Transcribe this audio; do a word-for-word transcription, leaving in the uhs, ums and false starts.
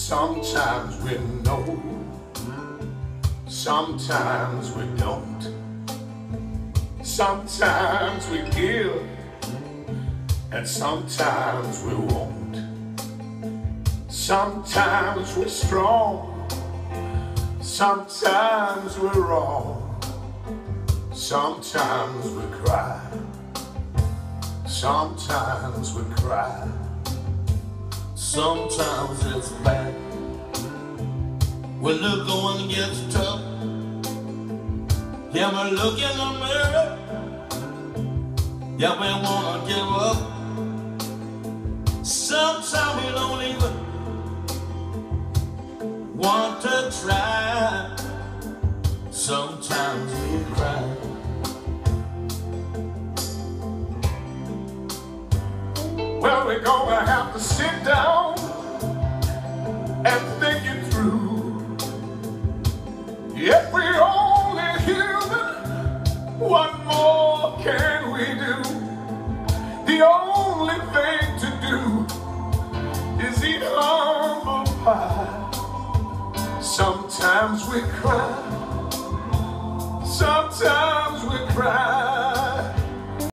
Sometimes we know, sometimes we don't. Sometimes we give, and sometimes we won't. Sometimes we're strong, sometimes we're wrong. Sometimes we cry, sometimes we cry. Sometimes it's bad when the going gets tough. Yeah, we look in the mirror, yeah, we wanna give up. Sometimes we don't even want to try. Sometimes we cry. Well, we're gonna have to sit down and think it through. If we only human, what more can we do? The only thing to do is eat humble pie. Sometimes we cry, sometimes we cry.